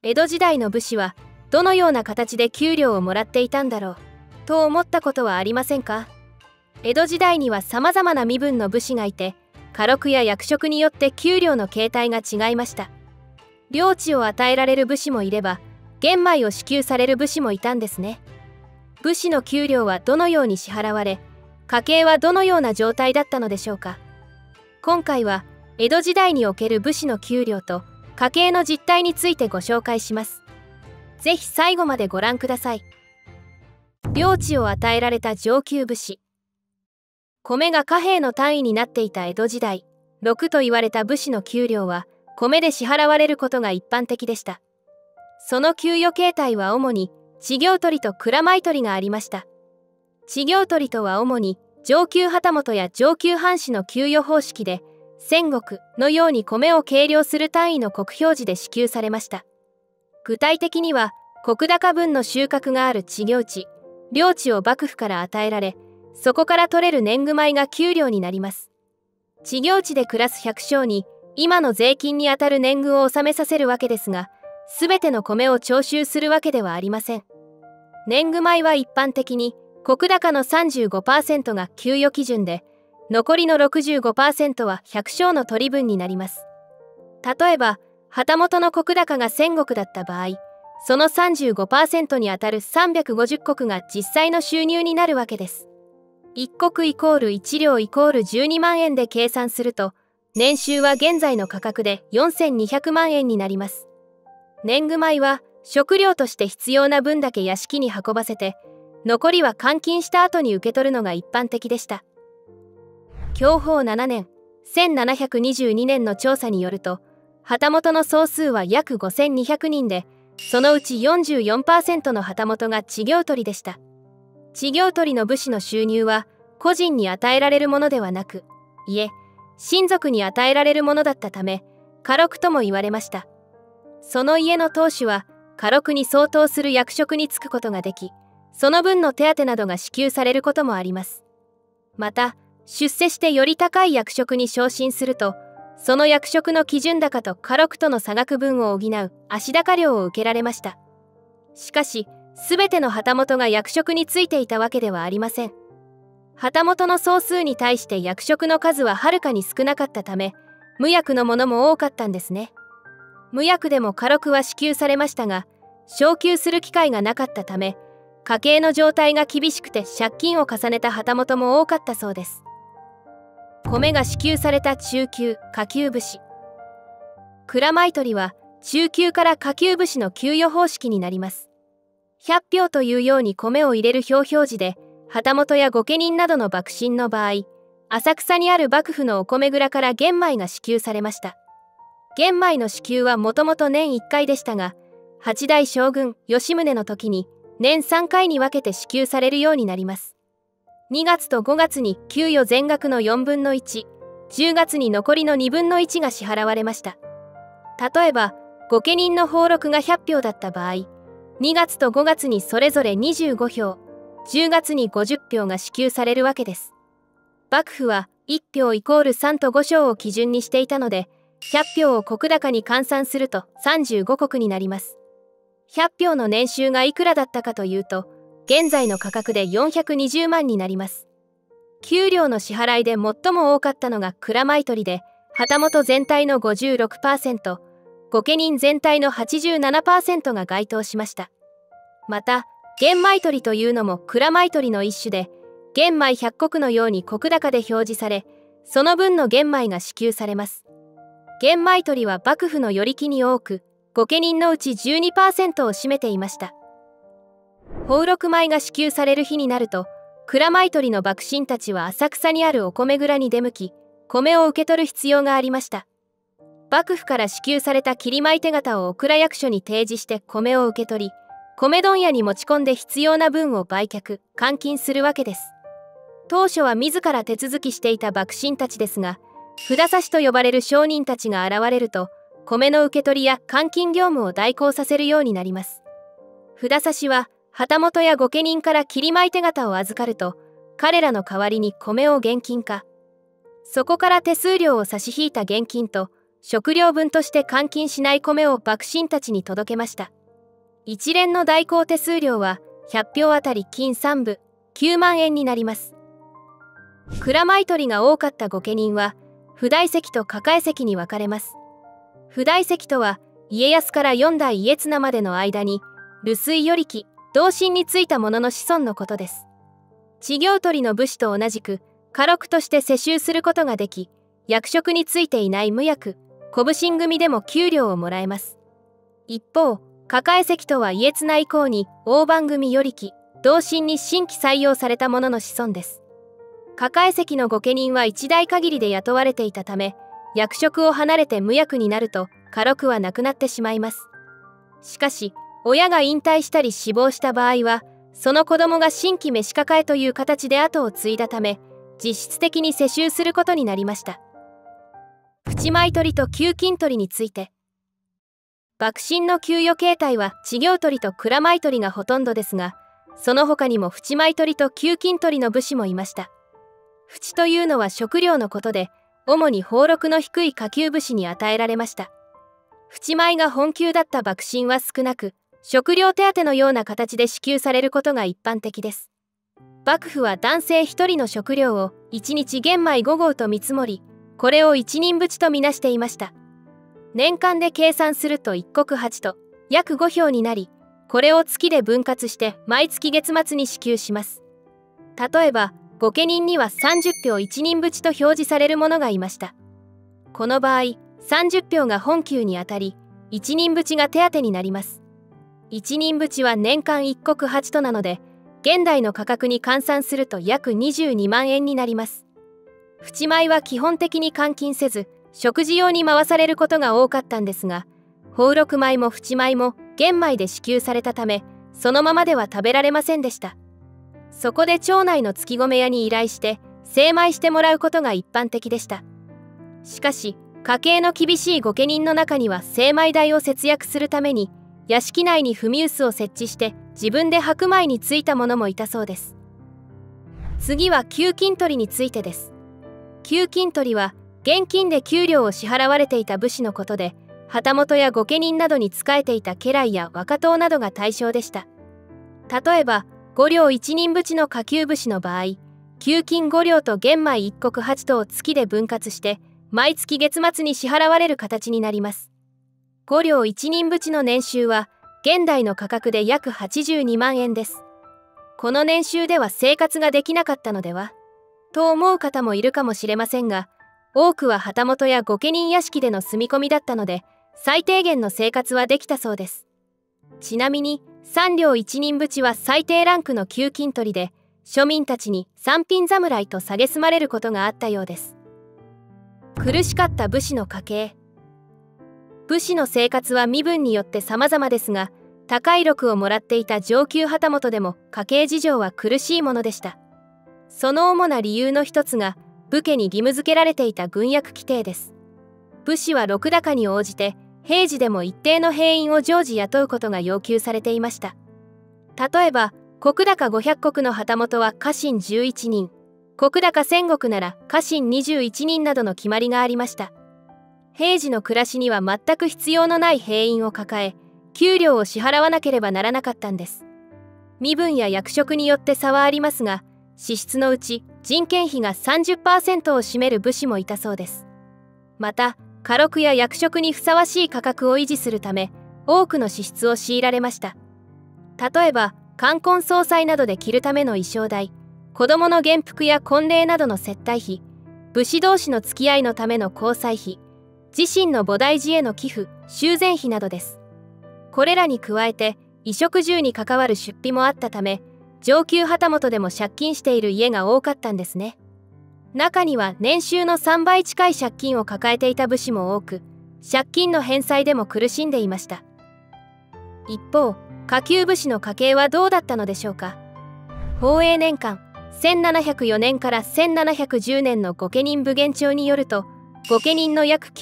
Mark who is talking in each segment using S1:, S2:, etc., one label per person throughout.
S1: 江戸時代の武士はどのような形で給料をもらっていたんだろうと思ったことはありませんか？江戸時代にはさまざまな身分の武士がいて、家禄や役職によって給料の形態が違いました。領地を与えられる武士もいれば、玄米を支給される武士もいたんですね。武士の給料はどのように支払われ、家計はどのような状態だったのでしょうか。今回は江戸時代における武士の給料と家計の実態についてご紹介します。ぜひ最後までご覧ください。領地を与えられた上級武士。米が貨幣の単位になっていた江戸時代、禄と言われた武士の給料は米で支払われることが一般的でした。その給与形態は主に知行取と蔵米取がありました。知行取とは主に上級旗本や上級藩士の給与方式で、千石のように米を計量する単位の国表示で支給されました。具体的には石高分の収穫がある知行地、領地を幕府から与えられ、そこから取れる年貢米が給料になります。知行地で暮らす百姓に今の税金にあたる年貢を納めさせるわけですが、すべての米を徴収するわけではありません。年貢米は一般的に石高の 35% が給与基準で、残りの 65% は百姓の取り分になります。例えば旗本の石高が1000石だった場合、その 35% にあたる350石が実際の収入になるわけです。1石イコール1両イコール12万円で計算すると、年収は現在の価格で4200万円になります。年貢米は食料として必要な分だけ屋敷に運ばせて、残りは換金した後に受け取るのが一般的でした。享保7年1722年の調査によると、旗本の総数は約5200人で、そのうち 44% の旗本が知行取でした。知行取の武士の収入は個人に与えられるものではなく、親族に与えられるものだったため、家禄とも言われました。その家の当主は家禄に相当する役職に就くことができ、その分の手当などが支給されることもあります。また、出世してより高い役職に昇進すると、その役職の基準高と家禄との差額分を補う足高料を受けられました。しかし、すべての旗本が役職についていたわけではありません。旗本の総数に対して役職の数ははるかに少なかったため、無役のものも多かったんですね。無役でも家禄は支給されましたが、昇給する機会がなかったため、家計の状態が厳しくて借金を重ねた旗本も多かったそうです。米が支給された中級・下級武士。蔵米取は中級から下級武士の給与方式になります。100俵というように米を入れる表表示で、旗本や御家人などの幕臣の場合、浅草にある幕府のお米蔵から玄米が支給されました。玄米の支給はもともと年1回でしたが、8代将軍吉宗の時に年3回に分けて支給されるようになります。2月と5月に給与全額の4分の1、10月に残りの2分の1が支払われました。例えば、御家人の俸禄が100俵だった場合、2月と5月にそれぞれ25俵、10月に50俵が支給されるわけです。幕府は1俵イコール3と5升を基準にしていたので、100俵を石高に換算すると35石になります。100俵の年収がいくらだったかというと、現在の価格で420万になります。給料の支払いで最も多かったのが蔵米取で、旗本全体の 56%、御家人全体の 87% が該当しました。また、玄米取というのも蔵米取の一種で、玄米100石のように石高で表示され、その分の玄米が支給されます。玄米取は幕府の与力に多く、御家人のうち 12% を占めていました。俸禄米が支給される日になると、蔵米取の幕臣たちは浅草にあるお米蔵に出向き、米を受け取る必要がありました。幕府から支給された切米手形をお蔵役所に提示して米を受け取り、米問屋に持ち込んで必要な分を売却・換金するわけです。当初は自ら手続きしていた幕臣たちですが、札差と呼ばれる商人たちが現れると、米の受け取りや換金業務を代行させるようになります。札差は旗本や御家人から切米手形を預かると、彼らの代わりに米を現金化。そこから手数料を差し引いた現金と、 食料分として換金しない米を幕臣たちに届けました。一連の代行手数料は100票あたり金3部9万円になります。蔵米取りが多かった御家人は譜代席と抱え席に分かれます。譜代席とは家康から4代家綱までの間に留守居与力同心についた者の子孫のことです。知行取りの武士と同じく家禄として世襲することができ、役職についていない無役小普請組でも給料をもらえます。一方、抱え席とは家綱以降に大番組与力同心に新規採用された者の子孫です。抱え席の御家人は一代限りで雇われていたため、役職を離れて無役になると家禄はなくなってしまいます。しかし、親が引退したり死亡した場合は、その子供が新規召し抱えという形で後を継いだため、実質的に世襲することになりました。淵米取りと給金取りについて。幕臣の給与形態は知行取りと蔵米取りがほとんどですが、その他にも淵米取りと給金取りの武士もいました。淵というのは食料のことで、主に俸禄の低い下級武士に与えられました。淵米が本給だった幕臣は少なく、食料手当のような形で支給されることが一般的です。幕府は男性1人の食料を1日玄米5合と見積もり、これを一人扶持とみなしていました。年間で計算すると1石8と約5票になり、これを月で分割して毎月月末に支給します。例えば、御家人には30票一人扶持と表示されるものがいました。この場合、30票が本給にあたり、一人扶持が手当になります。一人扶持は年間1石8となので、現代の価格に換算すると約22万円になります。淵米は基本的に換金せず、食事用に回されることが多かったんですが、俸禄米も淵米も玄米で支給されたため、そのままでは食べられませんでした。そこで町内の月米屋に依頼して精米してもらうことが一般的でした。しかし、家計の厳しい御家人の中には精米代を節約するために、屋敷内に踏み臼を設置して自分で白米についた者もいたそうです。次は給金取りについてです。給金取りは現金で給料を支払われていた武士のことで、旗本や御家人などに仕えていた家来や若党などが対象でした。例えば5両一人扶持の下級武士の場合、給金5両と玄米1石8とを月で分割して毎月月末に支払われる形になります。5両一人扶持の年収は現代の価格で約82万円です。この年収では生活ができなかったのではと思う方もいるかもしれませんが、多くは旗本や御家人屋敷での住み込みだったので、最低限の生活はできたそうです。ちなみに3両一人扶持は最低ランクの給金取りで、庶民たちに三品侍と蔑まれることがあったようです。苦しかった武士の家計。武士の生活は身分によって様々ですが、高い禄をもらっていた上級旗本でも家計事情は苦しいものでした。その主な理由の一つが、武家に義務付けられていた軍役規定です。武士は禄高に応じて、平時でも一定の兵員を常時雇うことが要求されていました。例えば、石高500石の旗本は家臣11人、石高1000石なら家臣21人などの決まりがありました。平時の暮らしには全く必要のない兵員を抱え、給料を支払わなければならなかったんです。身分や役職によって差はありますが、支出のうち人件費が 30% を占める武士もいたそうです。また、家禄や役職にふさわしい価格を維持するため、多くの支出を強いられました。例えば、冠婚葬祭などで着るための衣装代、子供の元服や婚礼などの接待費、武士同士の付き合いのための交際費、自身の菩提寺への寄付、修繕費などです。これらに加えて、衣食住に関わる出費もあったため、上級旗本でも借金している家が多かったんですね。中には年収の3倍近い借金を抱えていた武士も多く、借金の返済でも苦しんでいました。一方、下級武士の家計はどうだったのでしょうか。宝永年間1704年から1710年の御家人武言帳によると、御家人の約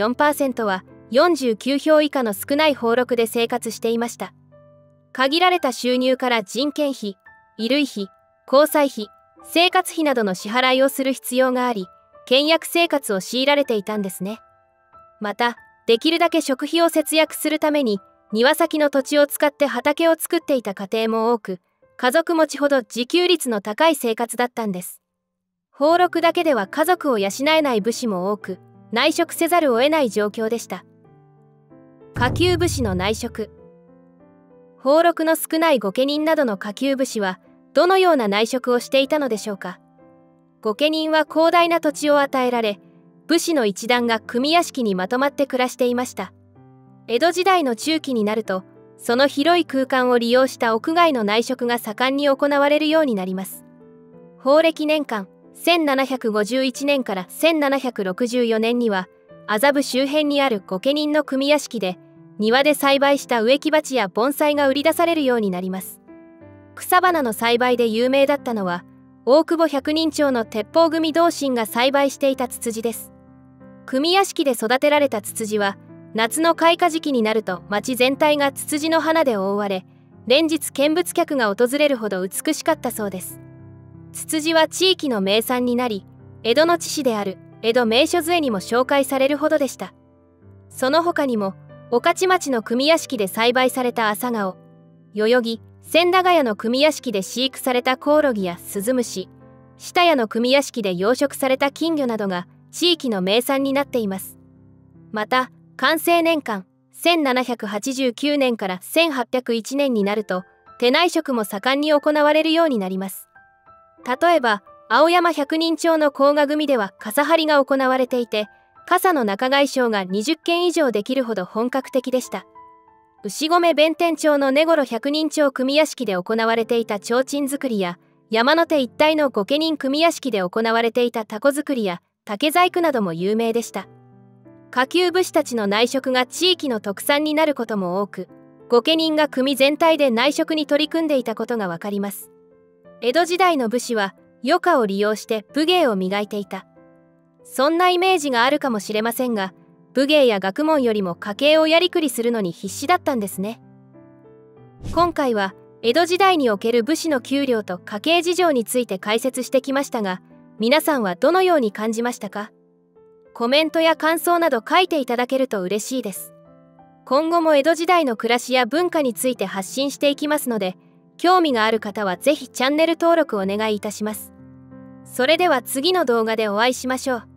S1: 94% は49票以下の少ない俸禄で生活していました。限られた収入から人件費、衣類費、交際費、生活費などの支払いをする必要があり、倹約生活を強いられていたんですね。 また、できるだけ食費を節約するために、庭先の土地を使って畑を作っていた家庭も多く、家族持ちほど自給率の高い生活だったんです。俸禄だけでは家族を養えない武士も多く、内職せざるを得ない状況でした。下級武士の内職。俸禄の少ない御家人などの下級武士は、どのような内職をしていたのでしょうか。御家人は広大な土地を与えられ、武士の一団が組屋敷にまとまって暮らしていました。江戸時代の中期になると、その広い空間を利用した屋外の内職が盛んに行われるようになります。宝暦年間1751年から1764年には、麻布周辺にある御家人の組屋敷で、庭で栽培した植木鉢や盆栽が売り出されるようになります。草花の栽培で有名だったのは、大久保百人町の鉄砲組同心が栽培していたツツジです。組屋敷で育てられたツツジは、夏の開花時期になると町全体がツツジの花で覆われ、連日見物客が訪れるほど美しかったそうです。ツツジは地域の名産になり、江戸の知史である江戸名所図会にも紹介されるほどでした。その他にも、御徒町の組屋敷で栽培された朝顔、代々木、千駄ヶ谷の組屋敷で飼育されたコオロギやスズムシ、下谷の組屋敷で養殖された金魚などが地域の名産になっています。また、寛政年間1789年から1801年になると、手内職も盛んに行われるようになります。例えば、青山百人町の甲賀組では傘張りが行われていて、傘の仲買商が20件以上できるほど本格的でした。牛込弁天町の根頃百人町組屋敷で行われていた提灯作りや、山手一帯の御家人組屋敷で行われていた凧作りや竹細工なども有名でした。下級武士たちの内職が地域の特産になることも多く、御家人が組全体で内職に取り組んでいたことがわかります。江戸時代の武士は余暇を利用して武芸を磨いていた。そんなイメージがあるかもしれませんが、武芸や学問よりも家計をやりくりするのに必死だったんですね。今回は江戸時代における武士の給料と家計事情について解説してきましたが、皆さんはどのように感じましたか？コメントや感想など書いていただけると嬉しいです。今後も江戸時代の暮らしや文化について発信していきますので、興味がある方はぜひチャンネル登録お願いいたします。それでは次の動画でお会いしましょう。